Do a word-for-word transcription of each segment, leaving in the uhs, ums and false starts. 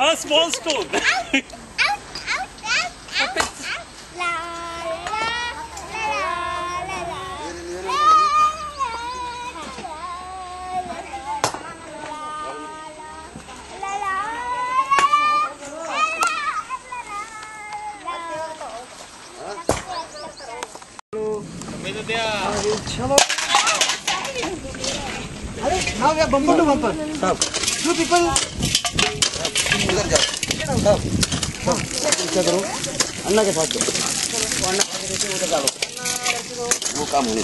A small stone. चलो अरे now we are bumper to bumper. Two people. इधर जाओ सब सब क्या करो अन्ना के साथ दो अन्ना आगे देखे उधर डालो वो काम होने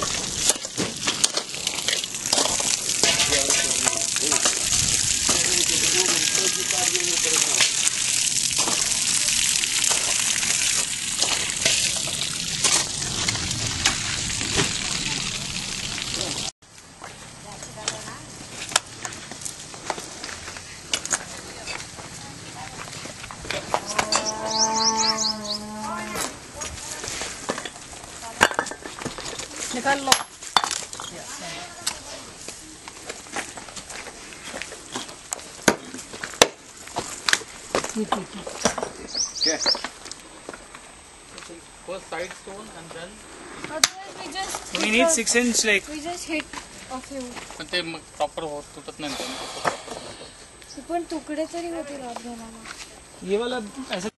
निकाल लो क्या First side stone and then. Otherwise we just. We need six inch like. We just hit a few. पण ते प्रॉपर होत तुटत नाही. पण तुकडे तरी होतील अर्ध्याला. ये वाला ऐसा